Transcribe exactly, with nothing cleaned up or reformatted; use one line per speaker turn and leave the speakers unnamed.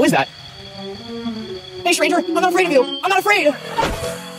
Who is that? Hey, stranger, I'm not afraid of you. I'm not afraid.